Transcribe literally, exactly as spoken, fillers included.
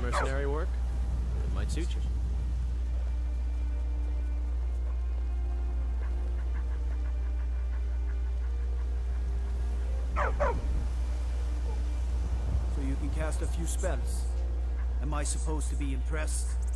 mercenary work? It might suit you. So you can cast a few spells. Am I supposed to be impressed?